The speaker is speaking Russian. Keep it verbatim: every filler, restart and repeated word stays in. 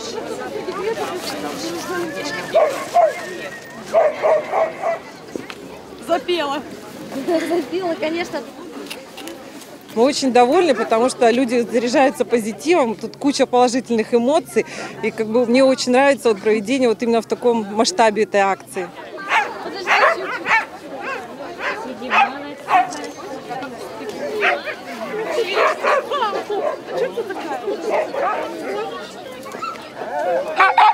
Запела. Запела, конечно. Мы очень довольны, потому что люди заряжаются позитивом, тут куча положительных эмоций. И как бы мне очень нравится вот проведение вот именно в таком масштабе этой акции. Что ты такая?